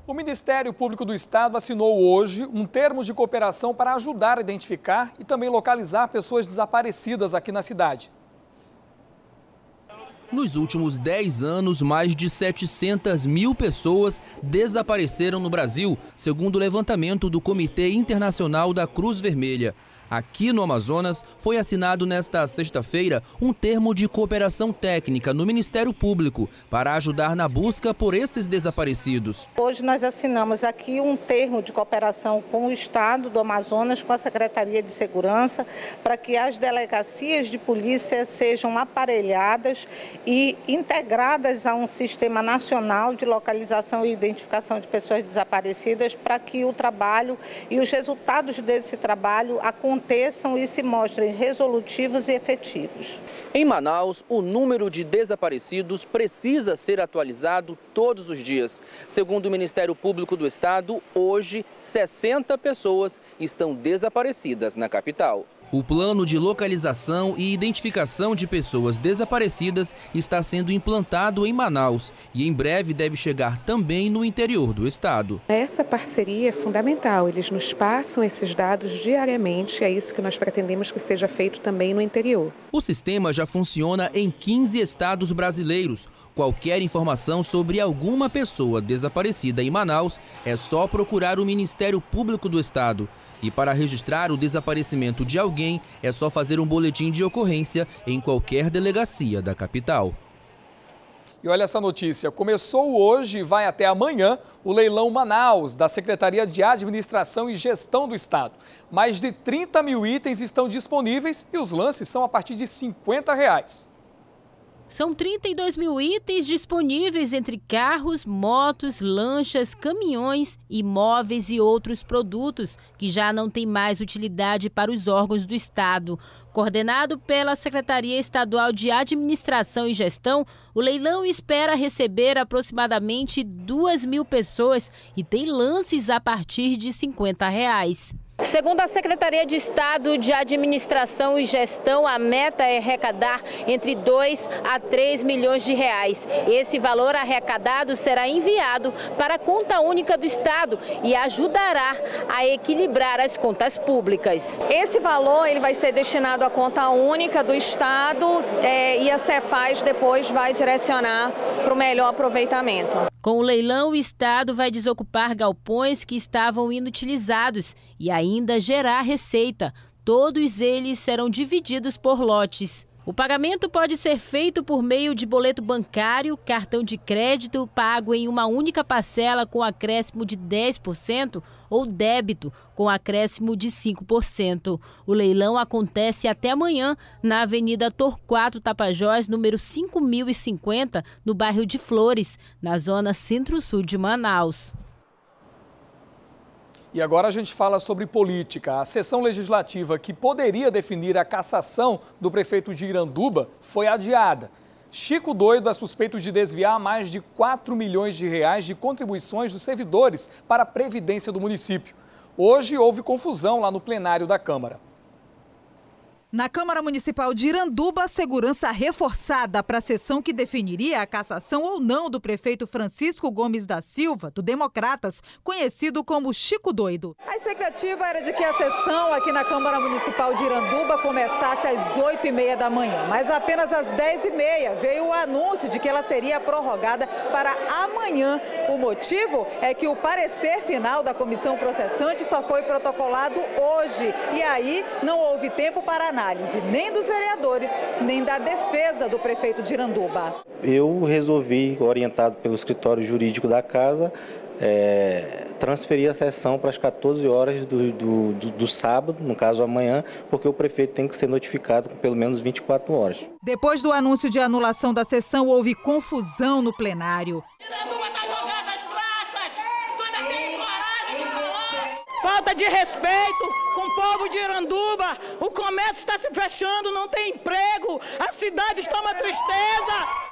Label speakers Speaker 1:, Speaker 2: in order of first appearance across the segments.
Speaker 1: O Ministério Público do Estado assinou hoje um termo de cooperação para ajudar a identificar e também localizar pessoas desaparecidas aqui na cidade.
Speaker 2: Nos últimos 10 anos, mais de 700 mil pessoas desapareceram no Brasil, segundo o levantamento do Comitê Internacional da Cruz Vermelha. Aqui no Amazonas, foi assinado nesta sexta-feira um termo de cooperação técnica no Ministério Público para ajudar na busca por esses desaparecidos.
Speaker 3: Hoje nós assinamos aqui um termo de cooperação com o Estado do Amazonas, com a Secretaria de Segurança, para que as delegacias de polícia sejam aparelhadas e integradas a um sistema nacional de localização e identificação de pessoas desaparecidas, para que o trabalho e os resultados desse trabalho aconteçam e se mostrem resolutivos e efetivos.
Speaker 2: Em Manaus, o número de desaparecidos precisa ser atualizado todos os dias. Segundo o Ministério Público do Estado, hoje 60 pessoas estão desaparecidas na capital. O plano de localização e identificação de pessoas desaparecidas está sendo implantado em Manaus e em breve deve chegar também no interior do estado.
Speaker 4: Essa parceria é fundamental, eles nos passam esses dados diariamente, é isso que nós pretendemos que seja feito também no interior.
Speaker 2: O sistema já funciona em 15 estados brasileiros. Qualquer informação sobre alguma pessoa desaparecida em Manaus é só procurar o Ministério Público do Estado. E para registrar o desaparecimento de alguém, é só fazer um boletim de ocorrência em qualquer delegacia da capital.
Speaker 1: E olha essa notícia, começou hoje e vai até amanhã o leilão Manaus, da Secretaria de Administração e Gestão do Estado. Mais de 30 mil itens estão disponíveis e os lances são a partir de R$ 50.
Speaker 5: São 32 mil itens disponíveis entre carros, motos, lanchas, caminhões, imóveis e outros produtos que já não têm mais utilidade para os órgãos do Estado. Coordenado pela Secretaria Estadual de Administração e Gestão, o leilão espera receber aproximadamente 2 mil pessoas e tem lances a partir de R$ 50. Segundo a Secretaria de Estado de Administração e Gestão, a meta é arrecadar entre 2 a 3 milhões de reais. Esse valor arrecadado será enviado para a conta única do Estado e ajudará a equilibrar as contas públicas.
Speaker 6: Esse valor ele vai ser destinado à conta única do Estado e a Cefaz depois vai direcionar para o melhor aproveitamento.
Speaker 5: Com o leilão, o Estado vai desocupar galpões que estavam inutilizados e ainda gerar receita. Todos eles serão divididos por lotes. O pagamento pode ser feito por meio de boleto bancário, cartão de crédito pago em uma única parcela com acréscimo de 10% ou débito com acréscimo de 5%. O leilão acontece até amanhã na Avenida Torquato Tapajós, número 5050, no bairro de Flores, na zona centro-sul de Manaus.
Speaker 1: E agora a gente fala sobre política. A sessão legislativa que poderia definir a cassação do prefeito de Iranduba foi adiada. Chico Doido é suspeito de desviar mais de 4 milhões de reais de contribuições dos servidores para a Previdência do município. Hoje houve confusão lá no plenário da Câmara.
Speaker 7: Na Câmara Municipal de Iranduba, segurança reforçada para a sessão que definiria a cassação ou não do prefeito Francisco Gomes da Silva, do Democratas, conhecido como Chico Doido. A expectativa era de que a sessão aqui na Câmara Municipal de Iranduba começasse às 8h30 da manhã, mas apenas às 10h30 veio o anúncio de que ela seria prorrogada para amanhã. O motivo é que o parecer final da comissão processante só foi protocolado hoje e aí não houve tempo para análise nem dos vereadores, nem da defesa do prefeito de Iranduba.
Speaker 8: Eu resolvi, orientado pelo escritório jurídico da casa, transferir a sessão para as 14 horas do sábado, no caso amanhã, porque o prefeito tem que ser notificado com pelo menos 24 horas.
Speaker 7: Depois do anúncio de anulação da sessão, houve confusão no plenário.
Speaker 9: Iranduba está jogando as praças! Tu ainda tem coragem de falar? Falta de respeito com o povo de Iranduba, o comércio está se fechando, não tem emprego, a cidade está uma tristeza.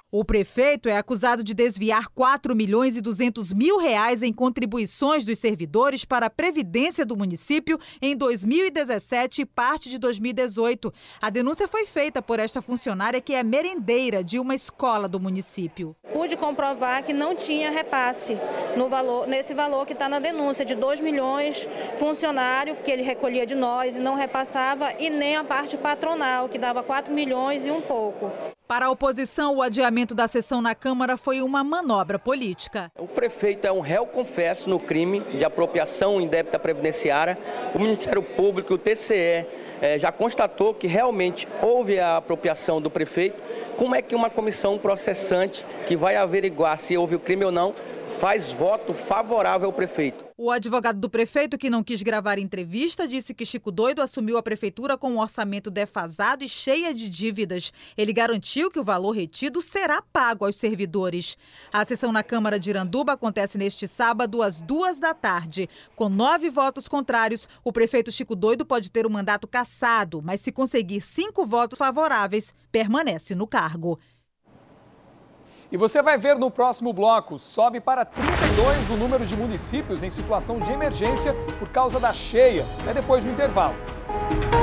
Speaker 7: O prefeito é acusado de desviar R$ 4.200.000 em contribuições dos servidores para a Previdência do município em 2017 e parte de 2018. A denúncia foi feita por esta funcionária, que é merendeira de uma escola do município.
Speaker 3: Pude comprovar que não tinha repasse nesse valor que está na denúncia, de 2 milhões, funcionário que ele recolhia de nós e não repassava, e nem a parte patronal, que dava 4 milhões e um pouco.
Speaker 7: Para a oposição, o adiamento da sessão na Câmara foi uma manobra política.
Speaker 10: O prefeito é um réu confesso no crime de apropriação indébita previdenciária. O Ministério Público, o TCE, já constatou que realmente houve a apropriação do prefeito. Como é que uma comissão processante, que vai averiguar se houve o crime ou não, faz voto favorável ao prefeito?
Speaker 7: O advogado do prefeito, que não quis gravar entrevista, disse que Chico Doido assumiu a prefeitura com um orçamento defasado e cheia de dívidas. Ele garantiu que o valor retido será pago aos servidores. A sessão na Câmara de Iranduba acontece neste sábado às 14h. Com 9 votos contrários, o prefeito Chico Doido pode ter o mandato cassado, mas se conseguir 5 votos favoráveis, permanece no cargo.
Speaker 1: E você vai ver no próximo bloco, sobe para 32 o número de municípios em situação de emergência por causa da cheia. É depois do intervalo.